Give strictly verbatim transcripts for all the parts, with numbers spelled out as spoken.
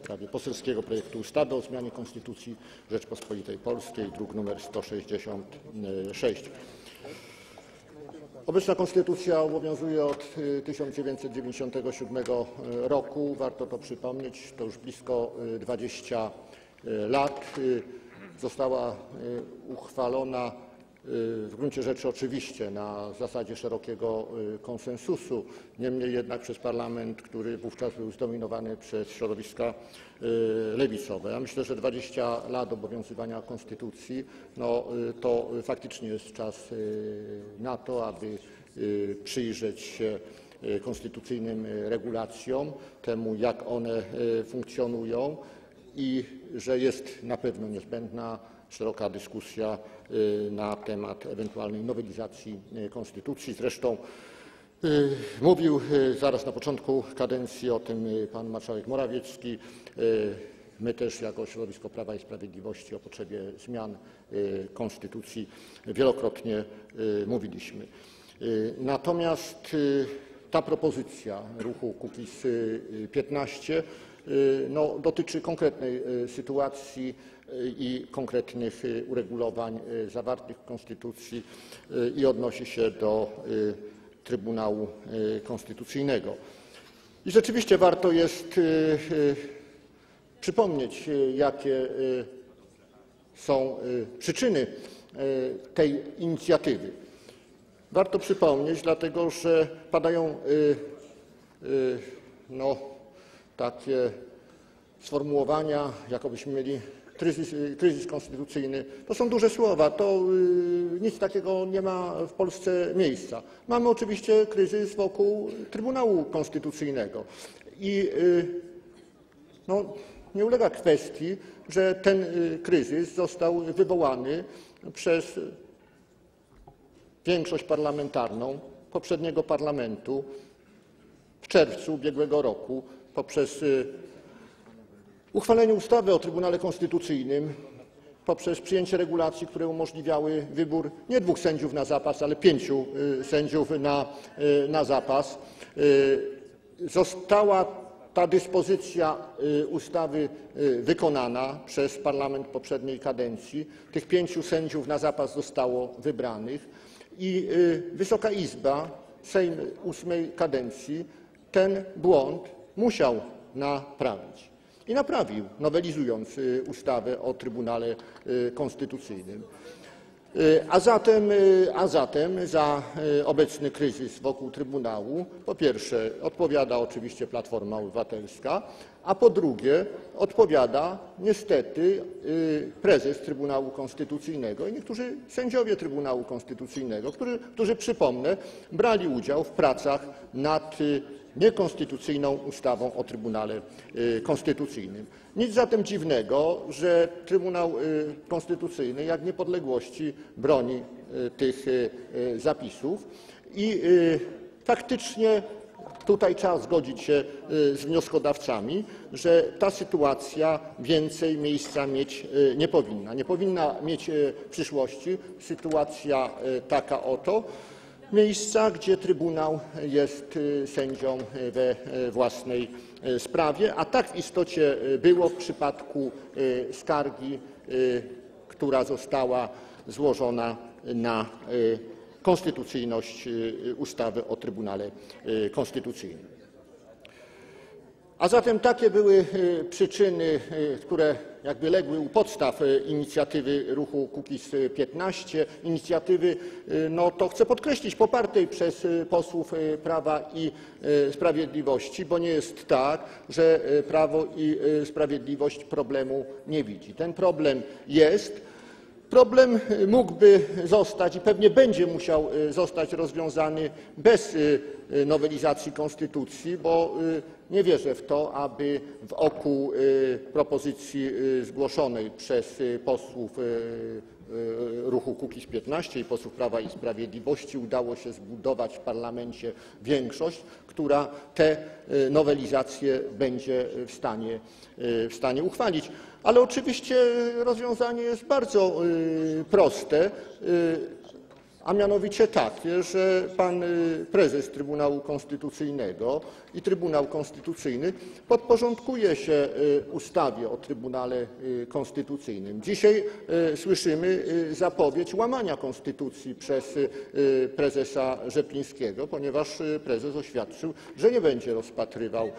sprawie poselskiego projektu ustawy o zmianie Konstytucji Rzeczypospolitej Polskiej, druk nr sto sześćdziesiąt sześć. Obecna konstytucja obowiązuje od tysiąc dziewięćset dziewięćdziesiątego siódmego roku. Warto to przypomnieć, to już blisko dwadzieścia lat. Została uchwalona w gruncie rzeczy oczywiście na zasadzie szerokiego konsensusu, niemniej jednak przez parlament, który wówczas był zdominowany przez środowiska lewicowe. Ja myślę, że dwadzieścia lat obowiązywania konstytucji no, to faktycznie jest czas na to, aby przyjrzeć się konstytucyjnym regulacjom, temu jak one funkcjonują i że jest na pewno niezbędna szeroka dyskusja na temat ewentualnej nowelizacji konstytucji. Zresztą mówił zaraz na początku kadencji o tym pan marszałek Morawiecki. My też jako środowisko Prawa i Sprawiedliwości o potrzebie zmian konstytucji wielokrotnie mówiliśmy. Natomiast ta propozycja ruchu Kukiz piętnaście no, dotyczy konkretnej sytuacji i konkretnych uregulowań zawartych w Konstytucji i odnosi się do Trybunału Konstytucyjnego. I rzeczywiście warto jest przypomnieć, jakie są przyczyny tej inicjatywy. Warto przypomnieć, dlatego że padają no, takie sformułowania, jakobyśmy mieli kryzys, kryzys konstytucyjny. To są duże słowa, to nic takiego nie ma w Polsce miejsca. Mamy oczywiście kryzys wokół Trybunału Konstytucyjnego i no, nie ulega kwestii, że ten kryzys został wywołany przez większość parlamentarną poprzedniego parlamentu w czerwcu ubiegłego roku poprzez uchwalenie ustawy o Trybunale Konstytucyjnym, poprzez przyjęcie regulacji, które umożliwiały wybór nie dwóch sędziów na zapas, ale pięciu sędziów na, na zapas. Została ta dyspozycja ustawy wykonana przez parlament poprzedniej kadencji. Tych pięciu sędziów na zapas zostało wybranych i Wysoka Izba, Sejm ósmej kadencji ten błąd musiał naprawić. I naprawił, nowelizując ustawę o Trybunale Konstytucyjnym. A zatem, a zatem za obecny kryzys wokół Trybunału po pierwsze odpowiada oczywiście Platforma Obywatelska, a po drugie odpowiada niestety prezes Trybunału Konstytucyjnego i niektórzy sędziowie Trybunału Konstytucyjnego, którzy, którzy przypomnę, brali udział w pracach nad niekonstytucyjną ustawą o Trybunale Konstytucyjnym. Nic zatem dziwnego, że Trybunał Konstytucyjny jak niepodległości broni tych zapisów i faktycznie tutaj trzeba zgodzić się z wnioskodawcami, że ta sytuacja więcej miejsca mieć nie powinna. Nie powinna mieć w przyszłości sytuacja taka oto, miejsca, gdzie Trybunał jest sędzią we własnej sprawie, a tak w istocie było w przypadku skargi, która została złożona na konstytucyjność ustawy o Trybunale Konstytucyjnym. A zatem takie były przyczyny, które jakby legły u podstaw inicjatywy ruchu Kukiz piętnaście, inicjatywy, no to chcę podkreślić, popartej przez posłów Prawa i Sprawiedliwości, bo nie jest tak, że Prawo i Sprawiedliwość problemu nie widzi. Ten problem jest. Problem mógłby zostać i pewnie będzie musiał zostać rozwiązany bez nowelizacji konstytucji, bo nie wierzę w to, aby wokół propozycji zgłoszonej przez posłów ruchu Kukiz piętnaście i posłów Prawa i Sprawiedliwości udało się zbudować w parlamencie większość, która te nowelizacje będzie w stanie, w stanie uchwalić. Ale oczywiście rozwiązanie jest bardzo proste. A mianowicie takie, że pan prezes Trybunału Konstytucyjnego i Trybunał Konstytucyjny podporządkuje się ustawie o Trybunale Konstytucyjnym. Dzisiaj słyszymy zapowiedź łamania konstytucji przez prezesa Rzeplińskiego, ponieważ prezes oświadczył, że nie będzie rozpatrywał.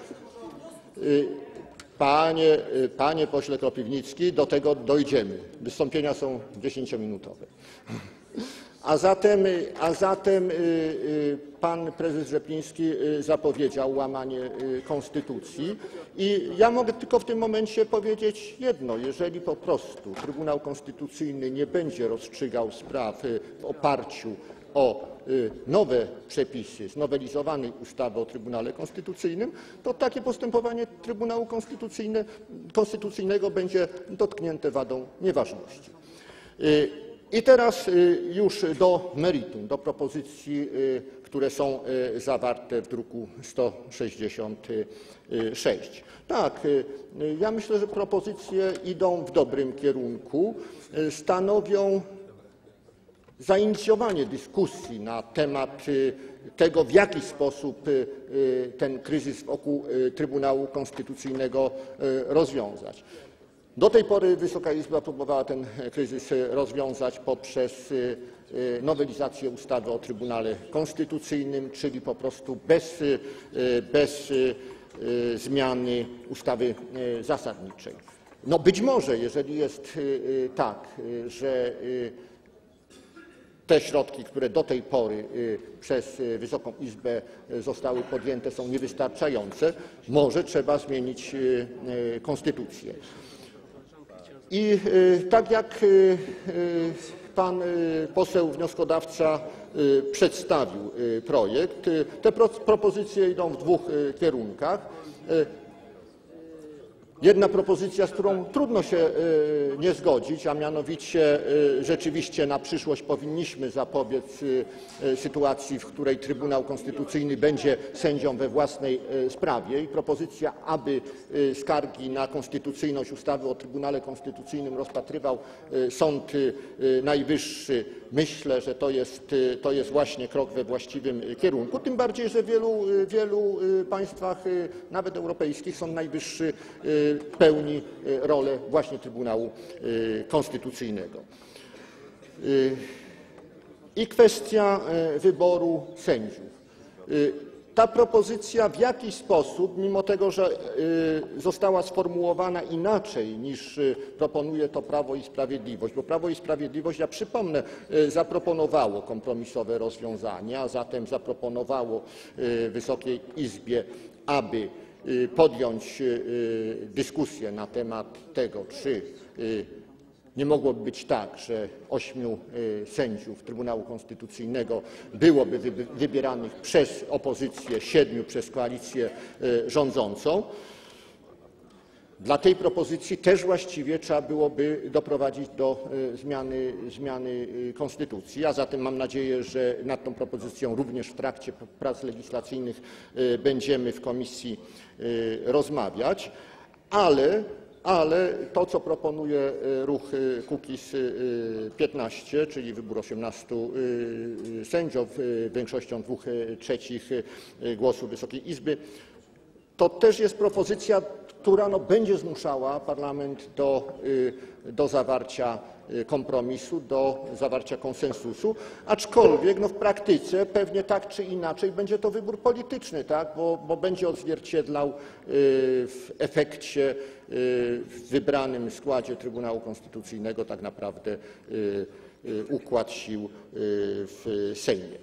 Panie, panie pośle Kropiwnicki, do tego dojdziemy. Wystąpienia są dziesięciominutowe. A zatem, a zatem pan prezes Rzepliński zapowiedział łamanie konstytucji i ja mogę tylko w tym momencie powiedzieć jedno: jeżeli po prostu Trybunał Konstytucyjny nie będzie rozstrzygał spraw w oparciu o nowe przepisy znowelizowanej ustawy o Trybunale Konstytucyjnym, to takie postępowanie Trybunału Konstytucyjnego będzie dotknięte wadą nieważności. I teraz już do meritum, do propozycji, które są zawarte w druku sto sześćdziesiąt sześć. Tak, ja myślę, że propozycje idą w dobrym kierunku, stanowią zainicjowanie dyskusji na temat tego, w jaki sposób ten kryzys wokół Trybunału Konstytucyjnego rozwiązać. Do tej pory Wysoka Izba próbowała ten kryzys rozwiązać poprzez nowelizację ustawy o Trybunale Konstytucyjnym, czyli po prostu bez, bez zmiany ustawy zasadniczej. No być może, jeżeli jest tak, że te środki, które do tej pory przez Wysoką Izbę zostały podjęte, są niewystarczające, może trzeba zmienić konstytucję. I tak jak pan poseł wnioskodawca przedstawił projekt, te propozycje idą w dwóch kierunkach. Jedna propozycja, z którą trudno się nie zgodzić, a mianowicie rzeczywiście na przyszłość powinniśmy zapobiec sytuacji, w której Trybunał Konstytucyjny będzie sędzią we własnej sprawie, i propozycja, aby skargi na konstytucyjność ustawy o Trybunale Konstytucyjnym rozpatrywał Sąd Najwyższy. Myślę, że to jest, to jest właśnie krok we właściwym kierunku, tym bardziej, że w wielu, wielu państwach, nawet europejskich, Sąd Najwyższy pełni rolę właśnie Trybunału Konstytucyjnego. I kwestia wyboru sędziów. Ta propozycja w jakiś sposób, mimo tego, że została sformułowana inaczej niż proponuje to Prawo i Sprawiedliwość, bo Prawo i Sprawiedliwość, ja przypomnę, zaproponowało kompromisowe rozwiązanie, a zatem zaproponowało Wysokiej Izbie, aby podjąć dyskusję na temat tego, czy nie mogłoby być tak, że ośmiu sędziów Trybunału Konstytucyjnego byłoby wybieranych przez opozycję, siedmiu przez koalicję rządzącą. Dla tej propozycji też właściwie trzeba byłoby doprowadzić do zmiany, zmiany konstytucji, a zatem mam nadzieję, że nad tą propozycją również w trakcie prac legislacyjnych będziemy w komisji rozmawiać, ale Ale to, co proponuje ruch Kukiz piętnaście, czyli wybór osiemnastu sędziów większością dwóch trzecich głosów Wysokiej Izby, to też jest propozycja, która no, będzie zmuszała parlament do, do zawarcia kompromisu, do zawarcia konsensusu, aczkolwiek no, w praktyce pewnie tak czy inaczej będzie to wybór polityczny, tak? bo, bo będzie odzwierciedlał w efekcie, w wybranym składzie Trybunału Konstytucyjnego tak naprawdę układ sił w Sejmie.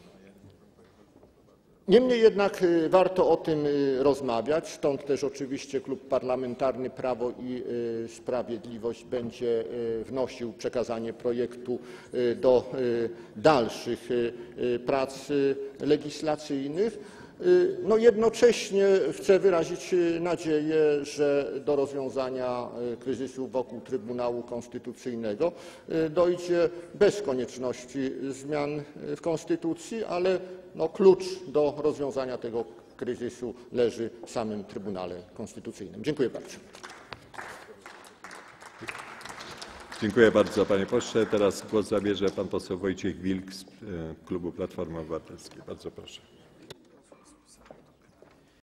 Niemniej jednak warto o tym rozmawiać, stąd też oczywiście Klub Parlamentarny Prawo i Sprawiedliwość będzie wnosił przekazanie projektu do dalszych prac legislacyjnych. No jednocześnie chcę wyrazić nadzieję, że do rozwiązania kryzysu wokół Trybunału Konstytucyjnego dojdzie bez konieczności zmian w konstytucji, ale no, klucz do rozwiązania tego kryzysu leży w samym Trybunale Konstytucyjnym. Dziękuję bardzo. Dziękuję bardzo, panie pośle. Teraz głos zabierze pan poseł Wojciech Wilk z klubu Platformy Obywatelskiej. Bardzo proszę.